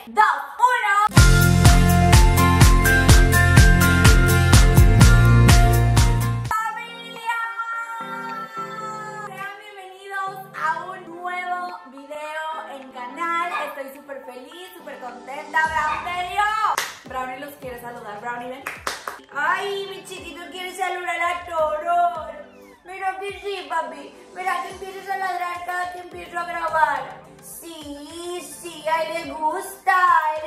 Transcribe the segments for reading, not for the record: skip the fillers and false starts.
2, 1. ¡Familia! Sean bienvenidos a un nuevo video en canal. Estoy súper feliz, súper contenta. Brownie los quiere saludar. Brownie, ven. Ay, mi chiquito quiere saludar a todos. Mira que sí, papi. Mira que empiezas a ladrar cada que empiezo a grabar. Sí, a él le gusta,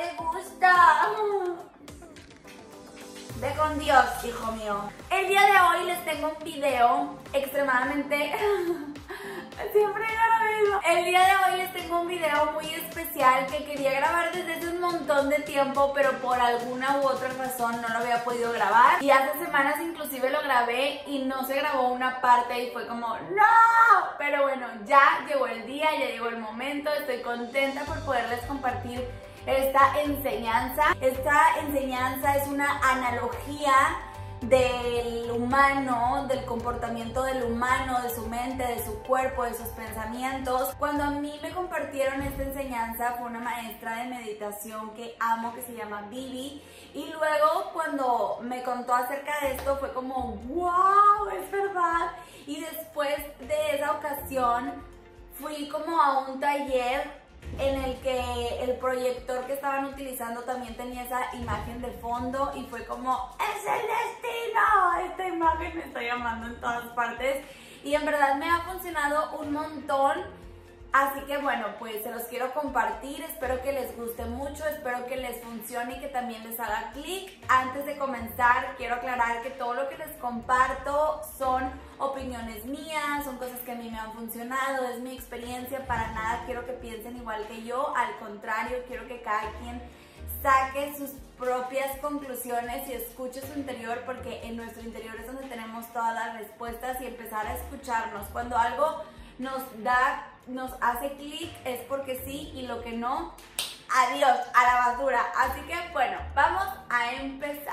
Ve con Dios, hijo mío. El día de hoy les tengo un video extremadamente... Siempre lo mismo. El día de hoy les tengo un video muy especial que quería grabar desde hace un montón de tiempo, pero por alguna u otra razón no lo había podido grabar. Y hace semanas inclusive lo grabé y no se grabó una parte y fue como ¡no! Pero bueno, ya llegó el día, ya llegó el momento. Estoy contenta por poderles compartir esta enseñanza. Esta enseñanza es una analogía del humano, del comportamiento del humano, de su mente, de su cuerpo, de sus pensamientos. Cuando a mí me compartieron esta enseñanza fue una maestra de meditación que amo, que se llama Vivi, y luego cuando me contó acerca de esto fue como ¡wow! Es verdad. Y después de esa ocasión fui como a un taller en el que el proyector que estaban utilizando también tenía esa imagen de fondo y fue como ¡es el destino! Esta imagen me está llamando en todas partes y en verdad me ha funcionado un montón. Así que bueno, pues se los quiero compartir, espero que les guste mucho, espero que les funcione y que también les haga clic. Antes de comenzar, quiero aclarar que todo lo que les comparto son opiniones mías, son cosas que a mí me han funcionado, es mi experiencia, para nada quiero que piensen igual que yo, al contrario, quiero que cada quien saque sus propias conclusiones y escuche su interior, porque en nuestro interior es donde tenemos todas las respuestas, y empezar a escucharnos. Cuando algo nos hace clic es porque sí, y lo que no, adiós, a la basura. Así que bueno, vamos a empezar.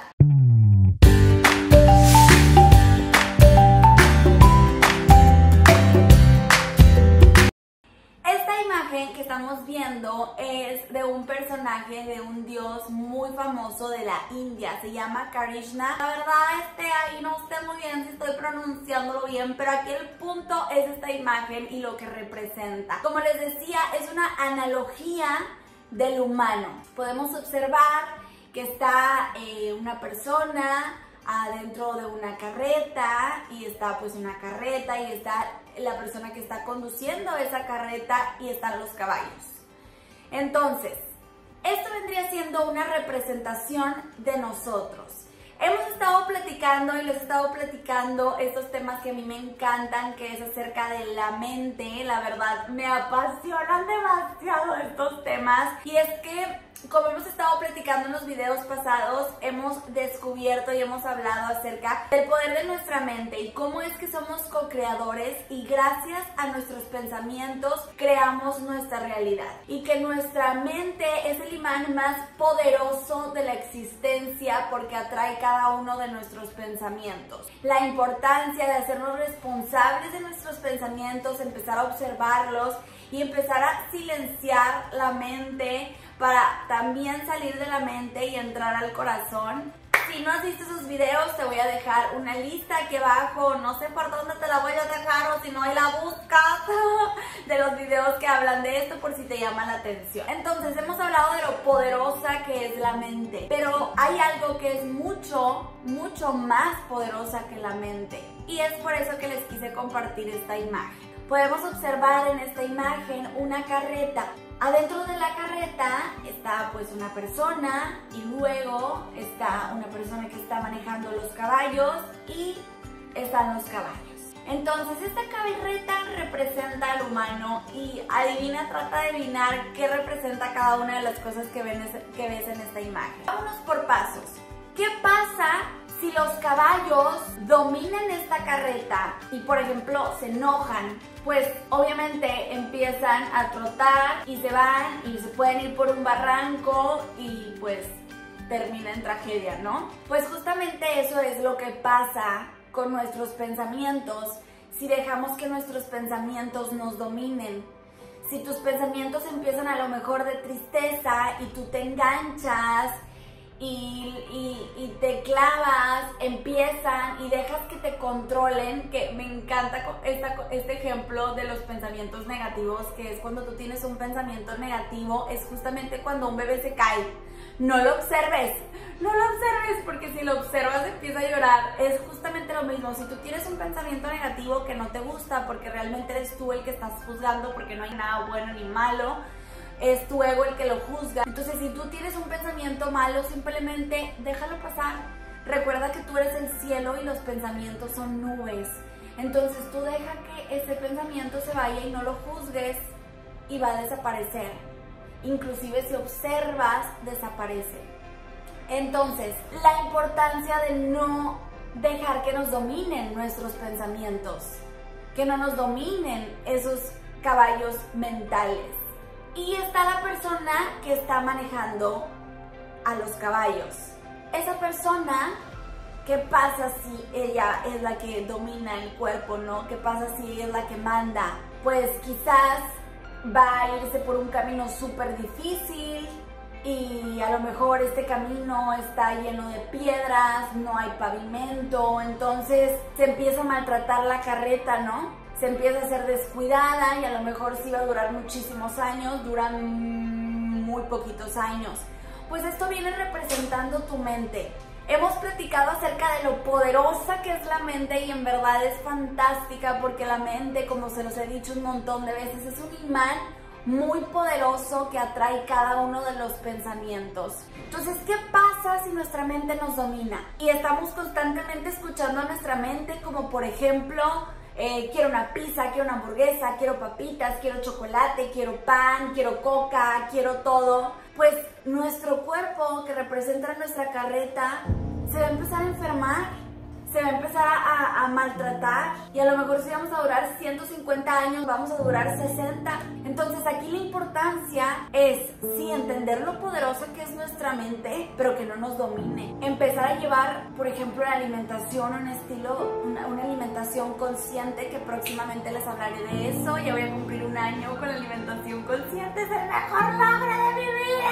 Esta imagen que estamos viendo es de un personaje, de un dios muy famoso de la India, se llama Krishna. La verdad, ahí no sé muy bien si estoy pronunciándolo bien, pero aquí el punto es esta imagen y lo que representa. Como les decía, es una analogía del humano. Podemos observar que está una persona adentro de una carreta, y está pues una carreta y está la persona que está conduciendo esa carreta y están los caballos. Entonces, esto vendría siendo una representación de nosotros. Hemos estado platicando y les he estado platicando estos temas que a mí me encantan, que es acerca de la mente. La verdad, me apasionan demasiado estos temas. Y es que, como hemos estado platicando en los videos pasados, hemos descubierto y hemos hablado acerca del poder de nuestra mente y cómo es que somos co-creadores, y gracias a nuestros pensamientos creamos nuestra realidad, y que nuestra mente es el imán más poderoso de la existencia porque atrae cada uno de nuestros pensamientos. La importancia de hacernos responsables de nuestros pensamientos, empezar a observarlos y empezar a silenciar la mente para también salir de la mente y entrar al corazón. Si no has visto esos videos, te voy a dejar una lista aquí abajo, no sé por dónde te la voy a dejar, o si no ahí la buscas, de los videos que hablan de esto, por si te llama la atención. Entonces, hemos hablado de lo poderosa que es la mente, pero hay algo que es mucho más poderosa que la mente, y es por eso que les quise compartir esta imagen. Podemos observar en esta imagen una carreta. Adentro de la carreta está pues una persona, y luego está una persona que está manejando los caballos, y están los caballos. Entonces esta carreta representa al humano, y trata de adivinar qué representa cada una de las cosas que ves en esta imagen. Vámonos por pasos. ¿Qué pasa si los caballos dominan esta carreta y, por ejemplo, se enojan? Pues obviamente empiezan a trotar y se van y se pueden ir por un barranco y pues termina en tragedia, ¿no? Pues justamente eso es lo que pasa con nuestros pensamientos si dejamos que nuestros pensamientos nos dominen. Si tus pensamientos empiezan a lo mejor de tristeza y tú te enganchas y te clavas, empiezan y dejas que te controlen, que me encanta este ejemplo de los pensamientos negativos, que es cuando tú tienes un pensamiento negativo, es justamente cuando un bebé se cae. No lo observes, porque si lo observas empieza a llorar. Es justamente lo mismo. Si tú tienes un pensamiento negativo que no te gusta, porque realmente eres tú el que estás juzgando, porque no hay nada bueno ni malo, es tu ego el que lo juzga. Entonces, si tú tienes un pensamiento malo, simplemente déjalo pasar. Recuerda que tú eres el cielo y los pensamientos son nubes. Entonces, tú deja que ese pensamiento se vaya y no lo juzgues y va a desaparecer. Inclusive si observas, desaparece. Entonces, la importancia de no dejar que nos dominen nuestros pensamientos, que no nos dominen esos caballos mentales. Y está la persona que está manejando a los caballos. Esa persona, ¿qué pasa si ella es la que domina el cuerpo, no? ¿Qué pasa si ella es la que manda? Pues quizás va a irse por un camino súper difícil y a lo mejor este camino está lleno de piedras, no hay pavimento, entonces se empieza a maltratar la carreta, ¿no? Se empieza a ser descuidada y a lo mejor sí va a durar muchísimos años, duran muy poquitos años. Pues esto viene representando tu mente. Hemos platicado acerca de lo poderosa que es la mente y en verdad es fantástica porque la mente, como se los he dicho un montón de veces, es un imán muy poderoso que atrae cada uno de los pensamientos. Entonces, ¿qué pasa si nuestra mente nos domina? Y estamos constantemente escuchando a nuestra mente, como por ejemplo, quiero una pizza, quiero una hamburguesa, quiero papitas, quiero chocolate, quiero pan, quiero coca, quiero todo. Pues nuestro cuerpo, que representa nuestra carreta, se va a empezar a enfermar, se va a empezar a maltratar y a lo mejor si vamos a durar 150 años, vamos a durar 60. Entonces aquí la importancia es, sí, entender lo poderoso que es nuestra mente, pero que no nos domine. Empezar a llevar, por ejemplo, la alimentación, un estilo, una alimentación consciente, que próximamente les hablaré de eso. Ya voy a cumplir un año con la alimentación consciente, es el mejor logro de mi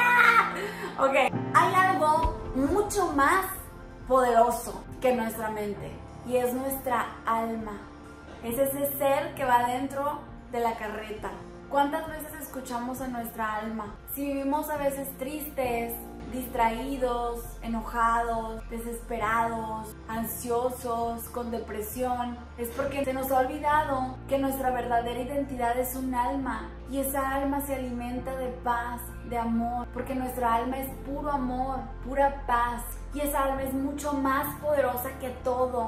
vida. Ok, hay algo mucho más poderoso que nuestra mente y es nuestra alma. Es ese ser que va dentro de la carreta. ¿Cuántas veces escuchamos a nuestra alma? Si vivimos a veces tristes, distraídos, enojados, desesperados, ansiosos, con depresión, es porque se nos ha olvidado que nuestra verdadera identidad es un alma y esa alma se alimenta de paz, de amor, porque nuestra alma es puro amor, pura paz y esa alma es mucho más poderosa que todo,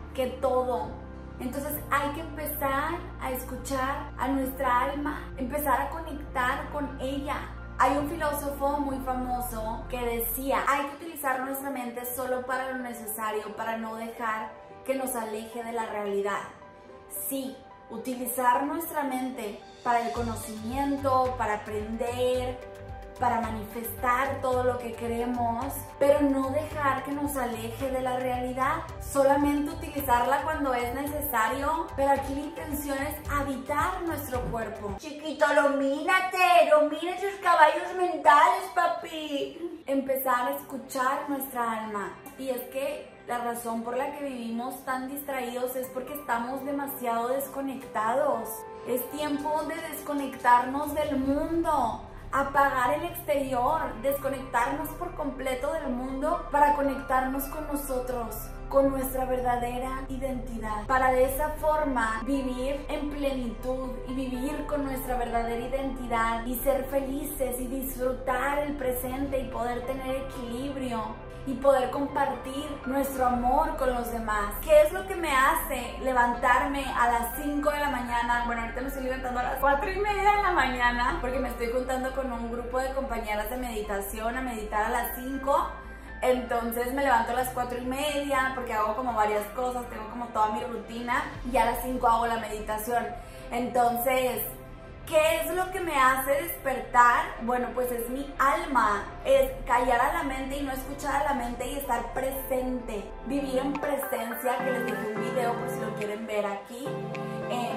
Entonces hay que empezar a escuchar a nuestra alma, empezar a conectar con ella. Hay un filósofo muy famoso que decía, hay que utilizar nuestra mente solo para lo necesario, para no dejar que nos aleje de la realidad. Sí, utilizar nuestra mente para el conocimiento, para aprender, para manifestar todo lo que queremos, pero no dejar que nos aleje de la realidad. Solamente utilizarla cuando es necesario, pero aquí la intención es habitar nuestro cuerpo. Chiquito, domina tus caballos mentales, papi. Empezar a escuchar nuestra alma. Y es que la razón por la que vivimos tan distraídos es porque estamos demasiado desconectados. Es tiempo de desconectarnos del mundo, apagar el exterior, desconectarnos por completo del mundo para conectarnos con nosotros, con nuestra verdadera identidad, para de esa forma vivir en plenitud y vivir con nuestra verdadera identidad y ser felices y disfrutar el presente y poder tener equilibrio y poder compartir nuestro amor con los demás. ¿Qué es lo que me hace levantarme a las 5 de la mañana? Bueno, ahorita me estoy levantando a las 4:30 de la mañana porque me estoy juntando con un grupo de compañeras de meditación a meditar a las 5. Entonces me levanto a las 4:30 porque hago como varias cosas, tengo como toda mi rutina y a las 5 hago la meditación. Entonces, ¿qué es lo que me hace despertar? Bueno, pues es mi alma, es callar a la mente y no escuchar a la mente y estar presente, vivir en presencia, que les dejé un video por si lo quieren ver aquí. Empezar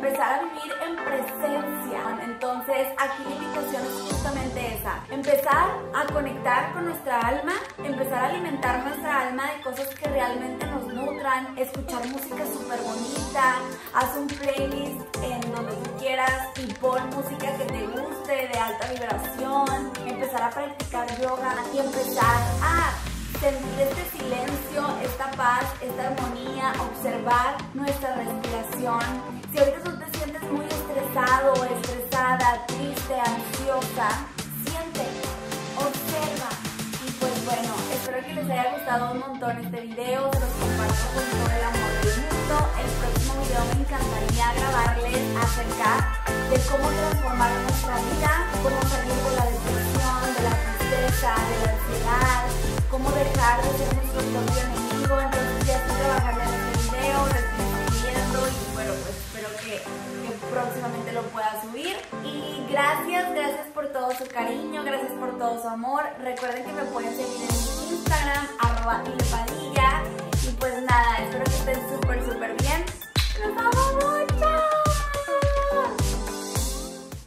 empezar a vivir en presencia. Entonces aquí la invitación es justamente esa, empezar a conectar con nuestra alma, empezar a alimentar nuestra alma de cosas que realmente nos nutran, escuchar música súper bonita, haz un playlist en donde tú quieras y pon música que te guste, de alta vibración, empezar a practicar yoga y empezar a sentir este silencio, esta paz, esta armonía, observar nuestra respiración. Si ahorita tú te sientes muy estresado, estresada, triste, ansiosa, siente, observa. Y pues bueno, espero que les haya gustado un montón este video, se los comparto con todo el amor del mundo. El próximo video me encantaría grabarles acerca de cómo transformar nuestra vida, cómo salir de la depresión, de la tristeza, de la ansiedad, cómo dejar de ser nuestro propio enemigo. Entonces ya estoy trabajando en este video, lo estoy escribiendo y bueno, pues espero que próximamente lo pueda subir. Y gracias por todo su cariño, gracias por todo su amor. Recuerden que me pueden seguir en mi Instagram, @ilepadilla. Y pues nada, espero que estén